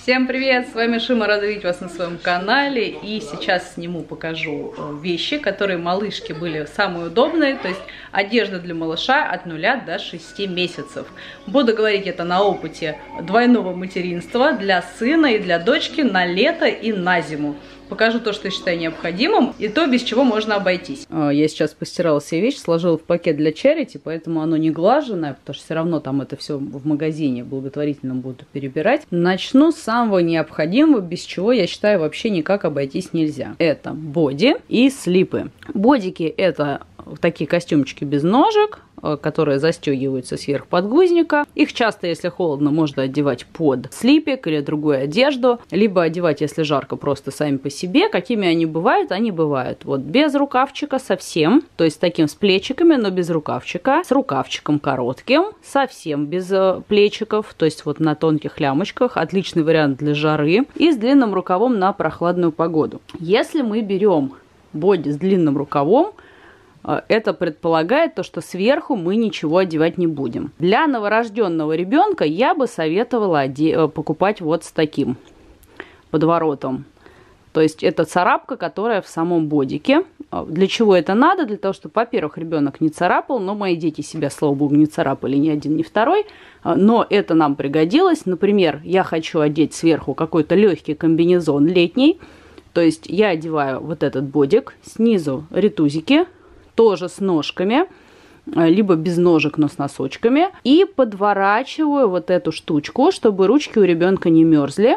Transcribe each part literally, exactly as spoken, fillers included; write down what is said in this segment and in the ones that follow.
Всем привет! С вами Шима, рада видеть вас на своем канале. И сейчас сниму, покажу вещи, которые малышки были самые удобные. То есть одежда для малыша от нуля до шести месяцев. Буду говорить это на опыте двойного материнства для сына и для дочки на лето и на зиму. Покажу то, что я считаю необходимым, и то, без чего можно обойтись. Я сейчас постирала все вещи, сложила в пакет для чарити, поэтому оно не глаженное, потому что все равно там это все в магазине благотворительном буду перебирать. Начну с самого необходимого, без чего, я считаю, вообще никак обойтись нельзя. Это боди и слипы. Бодики — это такие костюмчики без ножек, которые застегиваются сверх подгузника. Их часто, если холодно, можно одевать под слипик или другую одежду, либо одевать, если жарко, просто сами по себе. Какими они бывают? Они бывают вот без рукавчика совсем, то есть с таким с плечиками, но без рукавчика, с рукавчиком коротким, совсем без плечиков, то есть вот на тонких лямочках. Отличный вариант для жары, и с длинным рукавом на прохладную погоду. Если мы берем боди с длинным рукавом, это предполагает то, что сверху мы ничего одевать не будем. Для новорожденного ребенка я бы советовала покупать вот с таким подворотом. То есть это царапка, которая в самом бодике. Для чего это надо? Для того, чтобы, во-первых, ребенок не царапал, но мои дети себя, слава богу, не царапали ни один, ни второй. Но это нам пригодилось. Например, я хочу одеть сверху какой-то легкий комбинезон летний. То есть я одеваю вот этот бодик, снизу ретузики, тоже с ножками, либо без ножек, но с носочками. И подворачиваю вот эту штучку, чтобы ручки у ребенка не мерзли.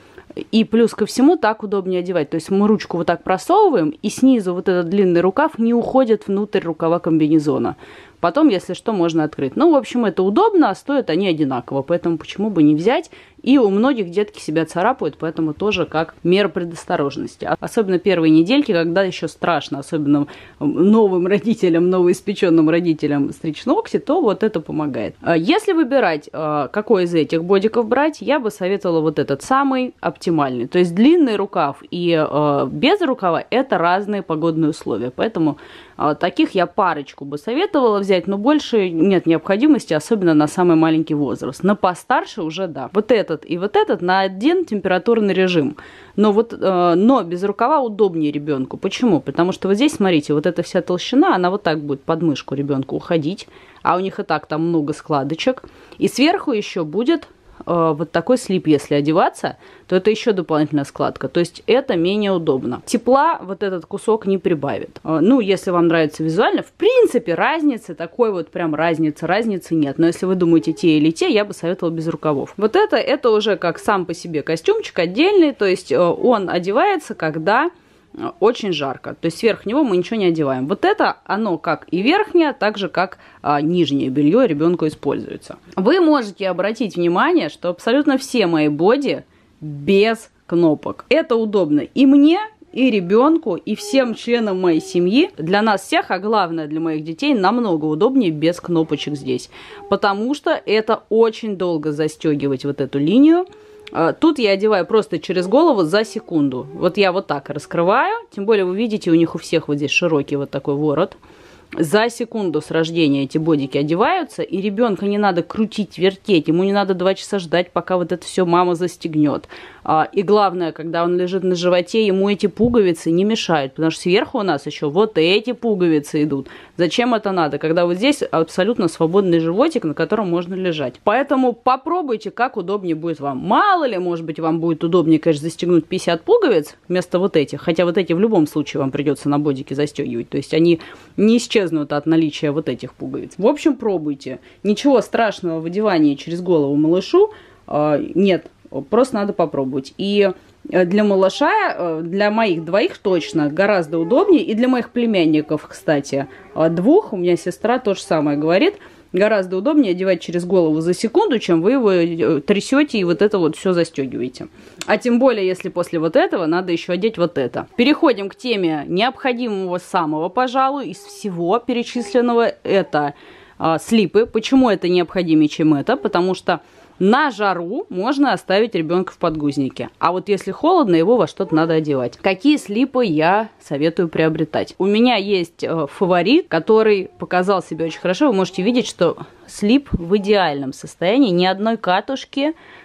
И плюс ко всему так удобнее одевать. То есть мы ручку вот так просовываем, и снизу вот этот длинный рукав не уходит внутрь рукава комбинезона. Потом, если что, можно открыть. Ну, в общем, это удобно, а стоят они одинаково. Поэтому почему бы не взять? И у многих детки себя царапают, поэтому тоже как мера предосторожности. Особенно первые недельки, когда еще страшно, особенно новым родителям, новоиспеченным родителям стричь ногти, то вот это помогает. Если выбирать, какой из этих бодиков брать, я бы советовала вот этот самый оптимальный. То есть длинный рукав и без рукава — это разные погодные условия. Поэтому таких я парочку бы советовала взять, но больше нет необходимости, особенно на самый маленький возраст. На постарше уже да. Вот этот и вот этот на один температурный режим. Но, вот, э, но без рукава удобнее ребенку. Почему? Потому что вот здесь, смотрите, вот эта вся толщина, она вот так будет под мышку ребенку уходить. А у них и так там много складочек. И сверху еще будет э, вот такой слип, если одеваться, то это еще дополнительная складка. То есть это менее удобно. Тепла вот этот кусок не прибавит. Э, ну, если вам нравится визуально, в принципе, разницы, такой вот прям разницы, разницы нет. Но если вы думаете те или те, я бы советовала без рукавов. Вот это, это уже как сам по себе костюмчик отдельный. То есть э, он одевается, когда очень жарко. То есть сверх него мы ничего не одеваем. Вот это оно как и верхнее, так же как а, нижнее белье ребенку используется. Вы можете обратить внимание, что абсолютно все мои боди без кнопок. Это удобно и мне, и ребенку, и всем членам моей семьи. Для нас всех, а главное для моих детей, намного удобнее без кнопочек здесь. Потому что это очень долго застегивать вот эту линию. Тут я одеваю просто через голову за секунду. Вот я вот так раскрываю. Тем более вы видите, у них у всех вот здесь широкий вот такой ворот. За секунду с рождения эти бодики одеваются, и ребенка не надо крутить, вертеть, ему не надо два часа ждать, пока вот это все мама застегнет. И главное, когда он лежит на животе, ему эти пуговицы не мешают, потому что сверху у нас еще вот эти пуговицы идут. Зачем это надо, когда вот здесь абсолютно свободный животик, на котором можно лежать. Поэтому попробуйте, как удобнее будет вам. Мало ли, может быть, вам будет удобнее, конечно, застегнуть пятьдесят пуговиц вместо вот этих, хотя вот эти в любом случае вам придется на бодике застегивать, то есть они не исчезнут от наличия вот этих пуговиц. В общем, пробуйте. Ничего страшного в одевании через голову малышу э, нет. Просто надо попробовать. И для малыша, для моих двоих точно гораздо удобнее. И для моих племянников, кстати, двух, у меня сестра то же самое говорит, гораздо удобнее одевать через голову за секунду, чем вы его трясете и вот это вот все застегиваете. А тем более, если после вот этого надо еще одеть вот это. Переходим к теме необходимого самого, пожалуй, из всего перечисленного. Это а, слипы. Почему это необходимее, чем это? Потому что на жару можно оставить ребенка в подгузнике. А вот если холодно, его во что-то надо одевать. Какие слипы я советую приобретать? У меня есть э, фаворит, который показал себя очень хорошо. Вы можете видеть, что слип в идеальном состоянии. Ни одной катушки,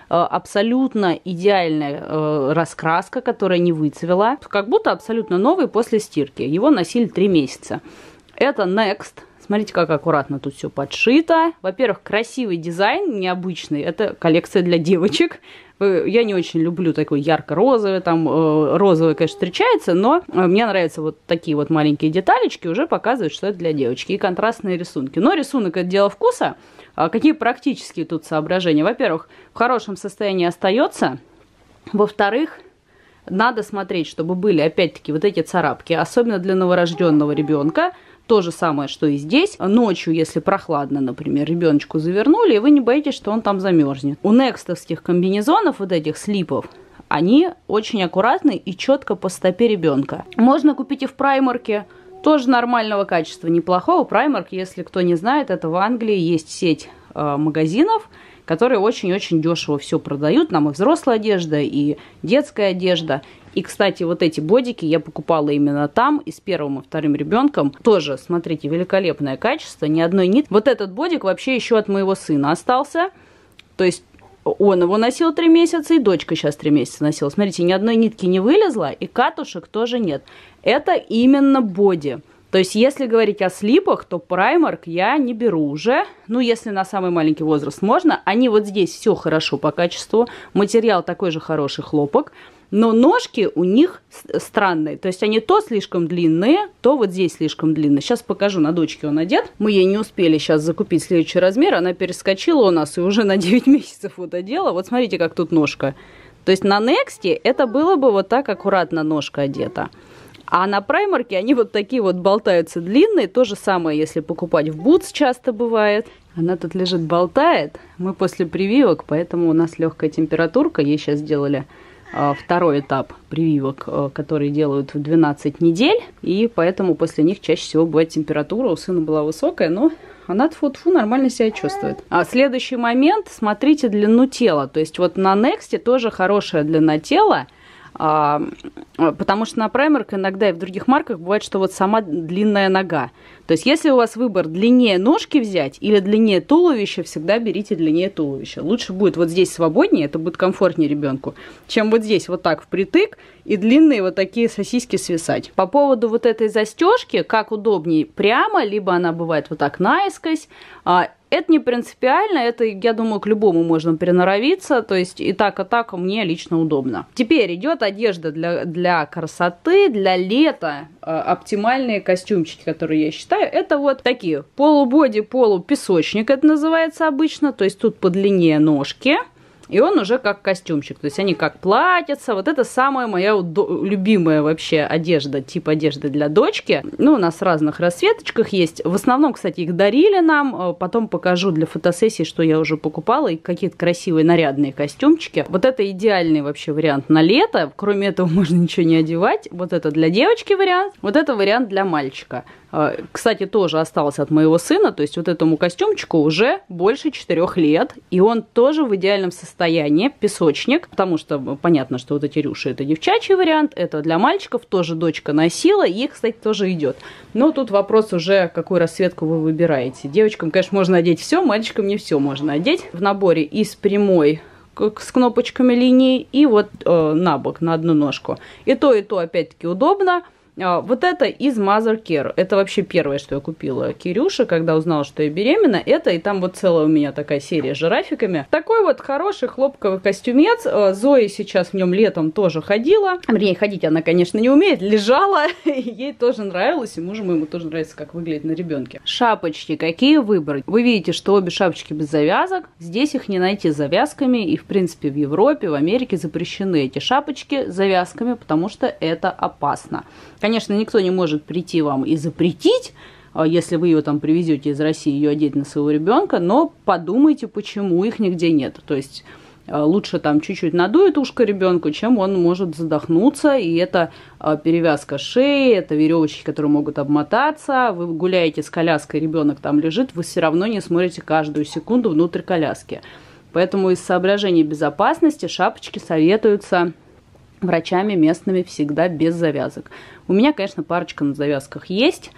абсолютно идеальная раскраска, которая не выцвела, как будто абсолютно новый после стирки. Его носили три месяца. Это Next. Смотрите, как аккуратно тут все подшито. Во-первых, красивый дизайн, необычный. Это коллекция для девочек. Я не очень люблю такой ярко-розовый, там э, розовый, конечно, встречается, но мне нравятся вот такие вот маленькие деталечки, уже показывают, что это для девочки. И контрастные рисунки. Но рисунок — это дело вкуса. А какие практические тут соображения? Во-первых, в хорошем состоянии остается. Во-вторых, надо смотреть, чтобы были, опять-таки, вот эти царапки, особенно для новорожденного ребенка. То же самое, что и здесь. Ночью, если прохладно, например, ребеночку завернули, и вы не боитесь, что он там замерзнет. У некстовских комбинезонов, вот этих слипов, они очень аккуратны и четко по стопе ребенка. Можно купить и в Праймарке. Тоже нормального качества, неплохого. Праймарк, если кто не знает, это в Англии есть сеть э, магазинов, которые очень-очень дешево все продают. Нам и взрослая одежда, и детская одежда. И, кстати, вот эти бодики я покупала именно там, и с первым и вторым ребенком. Тоже, смотрите, великолепное качество, ни одной нитки. Вот этот бодик вообще еще от моего сына остался. То есть он его носил три месяца, и дочка сейчас три месяца носила. Смотрите, ни одной нитки не вылезла, и катушек тоже нет. Это именно боди. То есть, если говорить о слипах, то Primark я не беру уже. Ну, если на самый маленький возраст можно. Они вот здесь все хорошо по качеству. Материал такой же хороший, хлопок. Но ножки у них странные. То есть, они то слишком длинные, то вот здесь слишком длинные. Сейчас покажу, на дочке он одет. Мы ей не успели сейчас закупить следующий размер. Она перескочила у нас и уже на девять месяцев вот одела. Вот смотрите, как тут ножка. То есть, на Next это было бы вот так аккуратно ножка одета. А на Праймарке они вот такие вот болтаются длинные. То же самое, если покупать в Boots, часто бывает. Она тут лежит, болтает. Мы после прививок, поэтому у нас легкая температурка. Ей сейчас сделали а, второй этап прививок, а, которые делают в двенадцать недель. И поэтому после них чаще всего бывает температура. У сына была высокая, но она тьфу-тьфу нормально себя чувствует. А следующий момент, смотрите длину тела. То есть вот на Next тоже хорошая длина тела. А, потому что на Primark иногда и в других марках бывает, что вот сама длинная нога. То есть, если у вас выбор длиннее ножки взять или длиннее туловища, всегда берите длиннее туловища. Лучше будет вот здесь свободнее, это будет комфортнее ребенку, чем вот здесь вот так впритык и длинные вот такие сосиски свисать. По поводу вот этой застежки, как удобнее прямо, либо она бывает вот так наискось. Это не принципиально, это, я думаю, к любому можно приноровиться, то есть и так, и так мне лично удобно. Теперь идет одежда для, для красоты, для лета, э, оптимальные костюмчики, которые я считаю, это вот такие полубоди, полупесочник, это называется обычно, то есть тут подлиннее ножки. И он уже как костюмчик, то есть они как платьица. Вот это самая моя любимая вообще одежда, тип одежды для дочки. Ну, у нас в разных расцветочках есть. В основном, кстати, их дарили нам. Потом покажу для фотосессии, что я уже покупала. И какие-то красивые нарядные костюмчики. Вот это идеальный вообще вариант на лето. Кроме этого можно ничего не одевать. Вот это для девочки вариант. Вот это вариант для мальчика. Кстати, тоже осталось от моего сына. То есть вот этому костюмчику уже больше четырёх лет. И он тоже в идеальном состоянии. Песочник. Потому что понятно, что вот эти рюши это девчачий вариант. Это для мальчиков. Тоже дочка носила. И, кстати, тоже идет. Но тут вопрос уже, какую расцветку вы выбираете. Девочкам, конечно, можно одеть все. Мальчикам не все можно одеть. В наборе из прямой с кнопочками линии. И вот э, на бок, на одну ножку. И то, и то, опять-таки, удобно. Вот это из Mother Care. Это вообще первое, что я купила Кирюше, когда узнала, что я беременна. Это, и там вот целая у меня такая серия с жирафиками. Такой вот хороший хлопковый костюмец. Зоя сейчас в нем летом тоже ходила. Вернее, ходить она, конечно, не умеет. Лежала. Ей тоже нравилось. И мужу моему тоже нравится, как выглядит на ребенке. Шапочки. Какие выбрать? Вы видите, что обе шапочки без завязок. Здесь их не найти с завязками. И, в принципе, в Европе, в Америке запрещены эти шапочки с завязками, потому что это опасно. Конечно, никто не может прийти вам и запретить, если вы ее там привезете из России, ее одеть на своего ребенка, но подумайте, почему их нигде нет. То есть лучше там чуть-чуть надует ушко ребенку, чем он может задохнуться, и это перевязка шеи, это веревочки, которые могут обмотаться. Вы гуляете с коляской, ребенок там лежит, вы все равно не смотрите каждую секунду внутрь коляски. Поэтому из соображений безопасности шапочки советуются врачами местными всегда без завязок. У меня, конечно, парочка на завязках есть,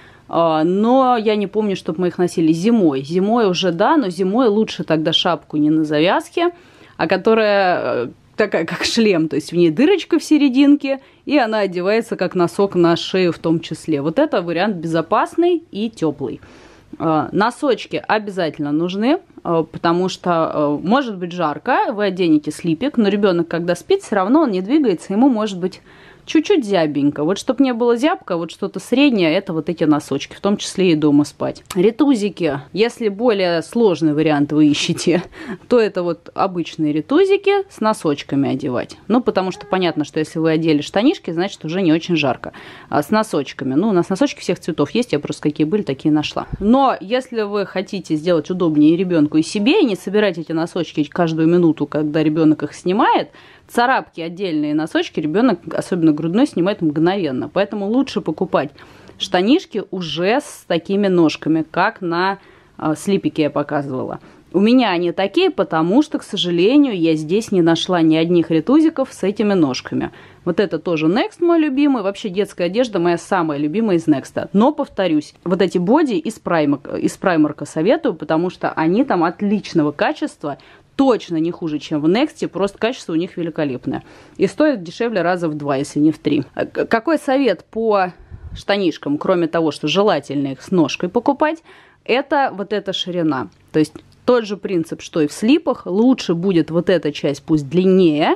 но я не помню, чтобы мы их носили зимой. Зимой уже да, но зимой лучше тогда шапку не на завязке, а которая такая, как шлем, то есть в ней дырочка в серединке, и она одевается как носок на шею в том числе. Вот это вариант безопасный и теплый. Носочки обязательно нужны, потому что может быть жарко, вы оденете слипик, но ребенок, когда спит, все равно он не двигается, ему может быть чуть-чуть зябенько. Вот чтобы не было зябко, вот что-то среднее, это вот эти носочки, в том числе и дома спать. Ретузики, если более сложный вариант вы ищете, то это вот обычные ретузики с носочками одевать. Ну, потому что понятно, что если вы одели штанишки, значит уже не очень жарко. А с носочками. Ну, у нас носочки всех цветов есть, я просто какие были, такие нашла. Но если вы хотите сделать удобнее и ребенку, и себе, и не собирать эти носочки каждую минуту, когда ребенок их снимает, царапки, отдельные носочки ребенок, особенно грудной, снимает мгновенно. Поэтому лучше покупать штанишки уже с такими ножками, как на э, слипике я показывала. У меня они такие, потому что, к сожалению, я здесь не нашла ни одних ретузиков с этими ножками. Вот это тоже Next мой любимый. Вообще детская одежда моя самая любимая из Next. Но, повторюсь, вот эти боди из Primark, из Primark советую, потому что они там отличного качества, точно не хуже, чем в Next, просто качество у них великолепное. И стоит дешевле раза в два, если не в три. Какой совет по штанишкам, кроме того, что желательно их с ножкой покупать, это вот эта ширина. То есть тот же принцип, что и в слипах, лучше будет вот эта часть пусть длиннее,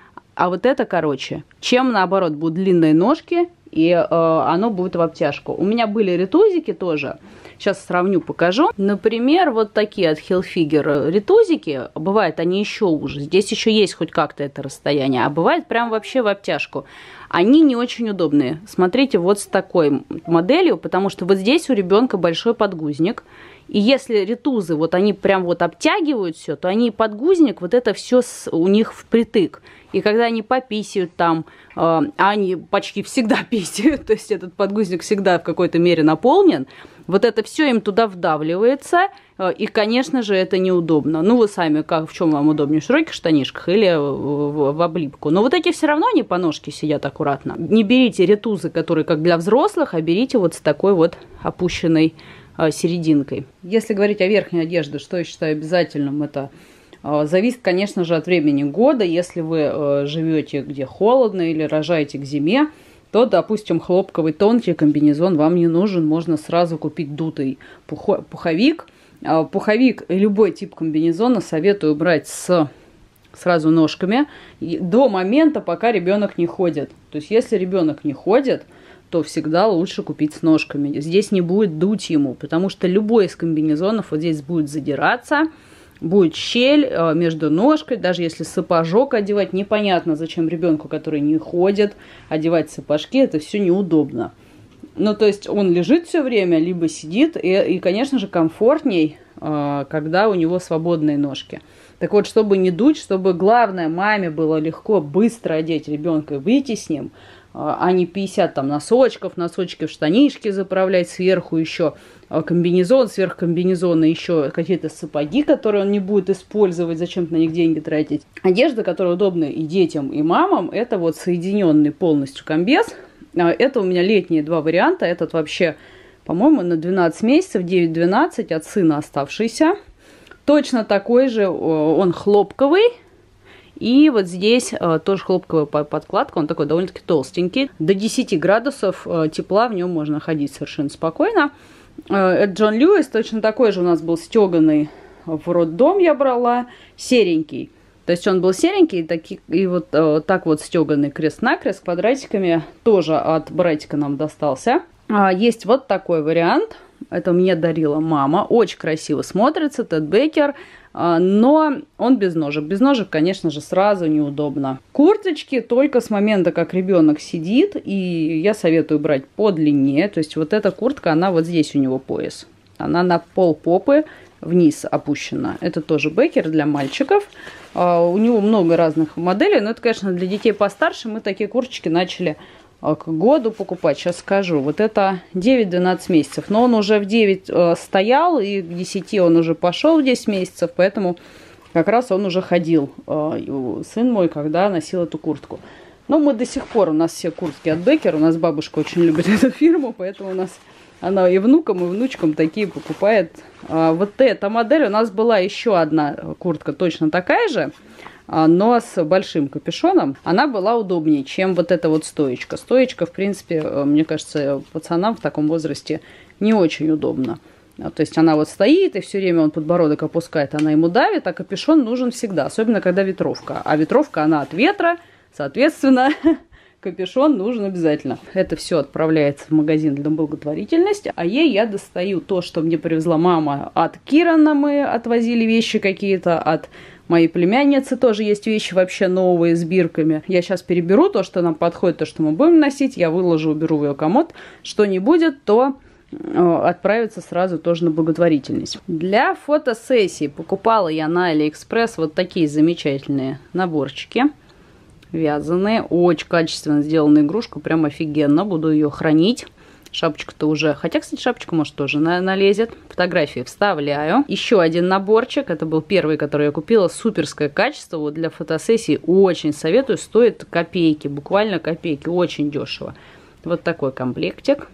а вот это короче, чем наоборот будут длинные ножки, и э, оно будет в обтяжку. У меня были ретузики тоже. Сейчас сравню, покажу. Например, вот такие от Hilfiger ретузики. Бывает, они еще уже. Здесь еще есть хоть как-то это расстояние. А бывает прям вообще в обтяжку. Они не очень удобные. Смотрите вот с такой моделью, потому что вот здесь у ребенка большой подгузник. И если ретузы, вот они прям вот обтягивают все, то они подгузник, вот это все у них впритык. И когда они пописают там, э, а они почти всегда писают, то есть этот подгузник всегда в какой-то мере наполнен, вот это все им туда вдавливается, э, и, конечно же, это неудобно. Ну, вы сами, как, в чем вам удобнее, в широких штанишках или в, в, в облипку. Но вот эти все равно не по ножке сидят аккуратно. Не берите ретузы, которые как для взрослых, а берите вот с такой вот опущенной э, серединкой. Если говорить о верхней одежде, что я считаю обязательным, это... Зависит, конечно же, от времени года. Если вы э, живете где холодно или рожаете к зиме, то, допустим, хлопковый тонкий комбинезон вам не нужен. Можно сразу купить дутый пухо пуховик. Э, пуховик и любой тип комбинезона советую брать с сразу ножками до момента, пока ребенок не ходит. То есть, если ребенок не ходит, то всегда лучше купить с ножками. Здесь не будет дуть ему, потому что любой из комбинезонов вот здесь будет задираться. Будет щель между ножкой, даже если сапожок одевать, непонятно, зачем ребенку, который не ходит, одевать сапожки, это все неудобно. Ну, то есть он лежит все время, либо сидит, и, и конечно же, комфортней, когда у него свободные ножки. Так вот, чтобы не дуть, чтобы главное маме было легко, быстро одеть ребенка и выйти с ним, а не пятьдесят там носочков, носочки в штанишки заправлять сверху еще, комбинезон, сверх комбинезона еще какие-то сапоги, которые он не будет использовать, зачем-то на них деньги тратить. Одежда, которая удобна и детям, и мамам, это вот соединенный полностью комбез. Это у меня летние два варианта. Этот вообще, по-моему, на двенадцать месяцев, девять-двенадцать, от сына оставшийся. Точно такой же, он хлопковый. И вот здесь э, тоже хлопковая подкладка, он такой довольно-таки толстенький. До десяти градусов э, тепла в нем можно ходить совершенно спокойно. Э, это Джон Льюис, точно такой же у нас был стеганый в роддом я брала, серенький. То есть он был серенький, и, таки, и вот э, так вот стеганый крест-накрест с квадратиками тоже от братика нам достался. А, есть вот такой вариант. Это мне дарила мама. Очень красиво смотрится, Тед Бейкер. Но он без ножек. Без ножек, конечно же, сразу неудобно. Курточки только с момента, как ребенок сидит. И я советую брать подлиннее. То есть вот эта куртка, она вот здесь у него пояс. Она на пол попы вниз опущена. Это тоже Бейкер для мальчиков. У него много разных моделей. Но это, конечно, для детей постарше. Мы такие курточки начали к году покупать. Сейчас скажу. Вот это девять-двенадцать месяцев. Но он уже в девять э, стоял, и к десяти он уже пошел в десять месяцев, поэтому как раз он уже ходил, э, сын мой, когда носил эту куртку. Но мы до сих пор, у нас все куртки от Беккер, у нас бабушка очень любит эту фирму, поэтому у нас она и внукам, и внучкам такие покупает. А вот эта модель, у нас была еще одна куртка точно такая же, но с большим капюшоном. Она была удобнее, чем вот эта вот стоечка. Стоечка, в принципе, мне кажется, пацанам в таком возрасте не очень удобно. То есть она вот стоит, и все время он подбородок опускает, она ему давит, а капюшон нужен всегда, особенно когда ветровка. А ветровка, она от ветра, соответственно, капюшон нужен обязательно. Это все отправляется в магазин для благотворительности. А ей я достаю то, что мне привезла мама от Кирана. Мы отвозили вещи какие-то, от моей племянницы тоже есть вещи вообще новые с бирками. Я сейчас переберу то, что нам подходит, то, что мы будем носить. Я выложу, уберу в ее комод. Что не будет, то отправиться сразу тоже на благотворительность. Для фотосессии покупала я на Алиэкспресс вот такие замечательные наборчики. Вязаные, очень качественно сделанная игрушка, прям офигенно, буду ее хранить. Шапочка-то уже, хотя, кстати, шапочка, может, тоже налезет. Фотографии вставляю. Еще один наборчик, это был первый, который я купила, суперское качество, вот для фотосессии очень советую, стоит копейки, буквально копейки, очень дешево. Вот такой комплектик.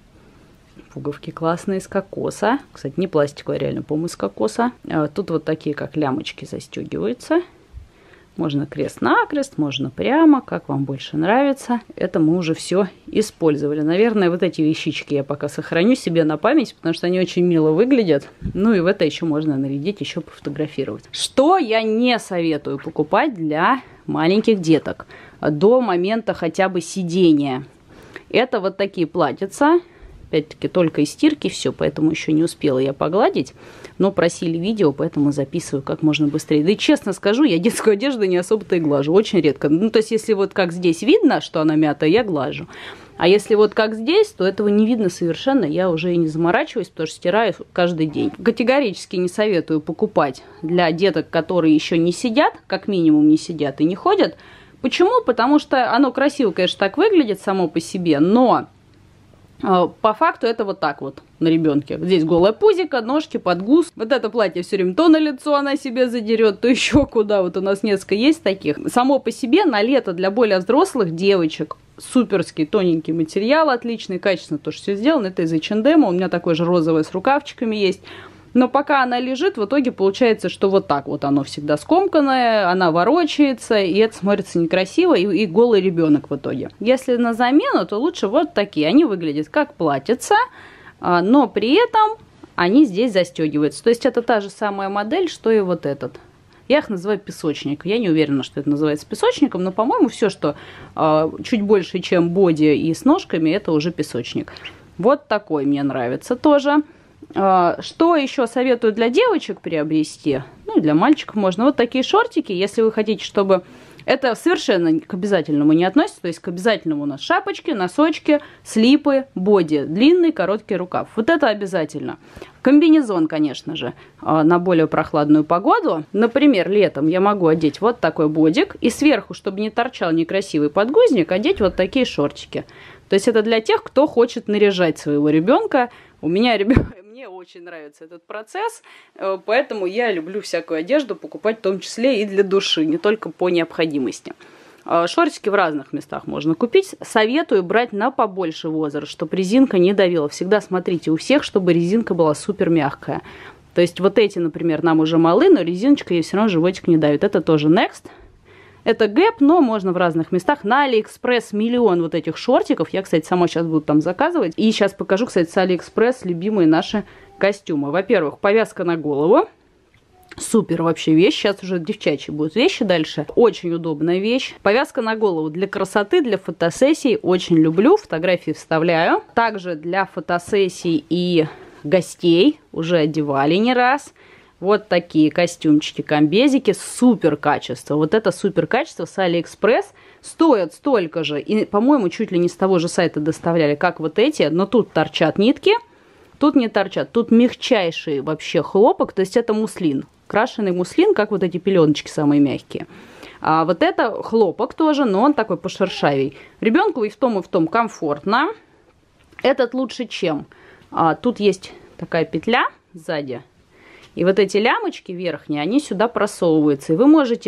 Пуговки классные, из кокоса, кстати, не пластиковые, реально, по-моему, из кокоса. Тут вот такие, как лямочки, застегиваются. Можно крест-накрест, можно прямо, как вам больше нравится. Это мы уже все использовали. Наверное, вот эти вещички я пока сохраню себе на память, потому что они очень мило выглядят. Ну и в это еще можно нарядить, еще пофотографировать. Что я не советую покупать для маленьких деток до момента хотя бы сидения? Это вот такие платьица. Опять-таки только из стирки все, поэтому еще не успела я погладить. Но просили видео, поэтому записываю как можно быстрее. Да и честно скажу, я детскую одежду не особо-то и глажу. Очень редко. Ну, то есть, если вот как здесь видно, что она мятая, я глажу. А если вот как здесь, то этого не видно совершенно. Я уже и не заморачиваюсь, потому что стираю каждый день. Категорически не советую покупать для деток, которые еще не сидят, как минимум не сидят и не ходят. Почему? Потому что оно красиво, конечно, так выглядит само по себе, но... По факту это вот так вот на ребенке. Здесь голая пузика, ножки, подгуз. Вот это платье все время то на лицо она себе задерет, то еще куда. Вот у нас несколько есть таких. Само по себе на лето для более взрослых девочек суперский тоненький материал, отличный, качественно тоже все сделано. Это из эйч энд эм. У меня такое же розовое с рукавчиками есть. Но пока она лежит, в итоге получается, что вот так вот оно всегда скомканное, она ворочается, и это смотрится некрасиво, и, и голый ребенок в итоге. Если на замену, то лучше вот такие. Они выглядят как платьица, но при этом они здесь застегиваются. То есть это та же самая модель, что и вот этот. Я их называю песочник. Я не уверена, что это называется песочником, но, по-моему, все, что э, чуть больше, чем боди и с ножками, это уже песочник. Вот такой мне нравится тоже. Что еще советую для девочек приобрести? Ну, для мальчиков можно. Вот такие шортики, если вы хотите, чтобы... Это совершенно к обязательному не относится. То есть к обязательному у нас шапочки, носочки, слипы, боди. Длинный, короткий рукав. Вот это обязательно. Комбинезон, конечно же, на более прохладную погоду. Например, летом я могу одеть вот такой бодик. И сверху, чтобы не торчал некрасивый подгузник, одеть вот такие шортики. То есть это для тех, кто хочет наряжать своего ребенка. У меня ребенок... Мне очень нравится этот процесс, поэтому я люблю всякую одежду покупать в том числе и для души, не только по необходимости. Шортики в разных местах можно купить. Советую брать на побольше возраст, чтобы резинка не давила. Всегда смотрите у всех, чтобы резинка была супер мягкая. То есть вот эти, например, нам уже малы, но резиночка ей все равно животик не давит. Это тоже Next. Это Gap, но можно в разных местах. На Алиэкспресс миллион вот этих шортиков. Я, кстати, сама сейчас буду там заказывать. И сейчас покажу, кстати, с Алиэкспресс любимые наши костюмы. Во-первых, повязка на голову. Супер вообще вещь. Сейчас уже девчачьи будут вещи дальше. Очень удобная вещь. Повязка на голову для красоты, для фотосессий. Очень люблю. Фотографии вставляю. Также для фотосессий и гостей. Уже одевали не раз. Вот такие костюмчики, комбезики, супер качество. Вот это супер качество с Алиэкспресс. Стоят столько же, и, по-моему, чуть ли не с того же сайта доставляли, как вот эти. Но тут торчат нитки, тут не торчат. Тут мягчайший вообще хлопок, то есть это муслин. Крашеный муслин, как вот эти пеленочки самые мягкие. А вот это хлопок тоже, но он такой пошершавей. Ребенку и в том, и в том комфортно. Этот лучше чем? А, тут есть такая петля сзади. И вот эти лямочки верхние, они сюда просовываются. И вы можете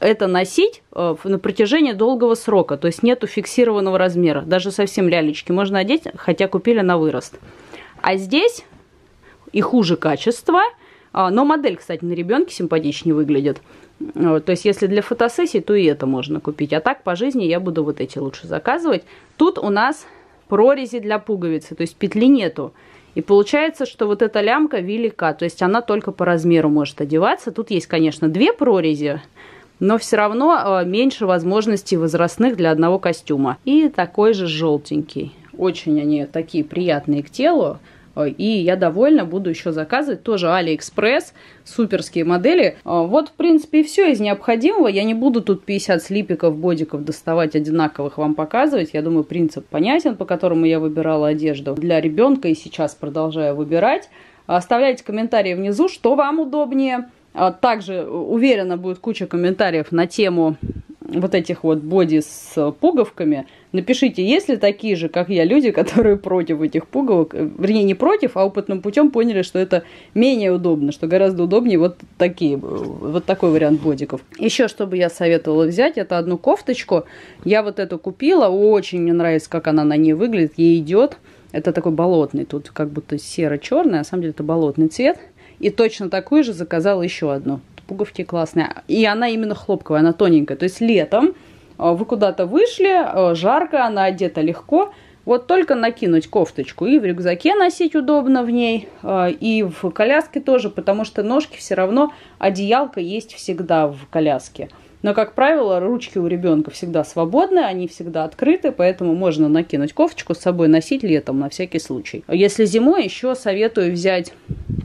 это носить на протяжении долгого срока, то есть нету фиксированного размера, даже совсем лялечки можно одеть, хотя купили на вырост. А здесь и хуже качество, но модель, кстати, на ребенке симпатичнее выглядит. То есть, если для фотосессии, то и это можно купить. А так, по жизни я буду вот эти лучше заказывать. Тут у нас прорези для пуговицы, то есть петли нету. И получается, что вот эта лямка велика, то есть она только по размеру может одеваться. Тут есть, конечно, две прорези, но все равно меньше возможностей возрастных для одного костюма. И такой же желтенький. Очень они такие приятные к телу. И я довольна, буду еще заказывать. Тоже Алиэкспресс, суперские модели. Вот, в принципе, и все из необходимого. Я не буду тут пятьдесят слипиков, бодиков доставать одинаковых, вам показывать. Я думаю, принцип понятен, по которому я выбирала одежду для ребенка. И сейчас продолжаю выбирать. Оставляйте комментарии внизу, что вам удобнее. Также, уверена, будет куча комментариев на тему вот этих вот боди с пуговками. Напишите, есть ли такие же, как я, люди, которые против этих пуговок, вернее, не против, а опытным путем поняли, что это менее удобно, что гораздо удобнее вот такие, вот такой вариант бодиков. Еще, что бы я советовала взять, это одну кофточку. Я вот эту купила, очень мне нравится, как она на ней выглядит, ей идет. Это такой болотный, тут как будто серо-черный, а на самом деле это болотный цвет. И точно такую же заказала еще одну. Пуговки классные. И она именно хлопковая, она тоненькая. То есть летом вы куда-то вышли, жарко, она одета легко. Вот только накинуть кофточку. И в рюкзаке носить удобно в ней, и в коляске тоже, потому что ножки все равно, одеялка есть всегда в коляске. Но, как правило, ручки у ребенка всегда свободны, они всегда открыты, поэтому можно накинуть кофточку, с собой носить летом на всякий случай. Если зимой, еще советую взять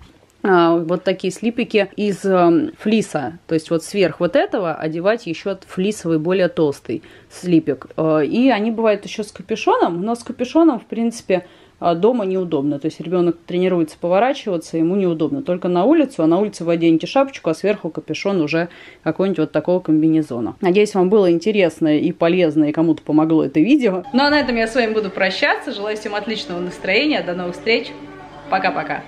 вот такие слипики из э, флиса. То есть вот сверх вот этого одевать еще флисовый, более толстый слипик. Э, и они бывают еще с капюшоном, но с капюшоном, в принципе, э, дома неудобно. То есть ребенок тренируется поворачиваться, ему неудобно. Только на улицу, а на улице вы оденете шапочку, а сверху капюшон уже какой-нибудь вот такого комбинезона. Надеюсь, вам было интересно и полезно, и кому-то помогло это видео. Ну а на этом я с вами буду прощаться. Желаю всем отличного настроения. До новых встреч. Пока-пока.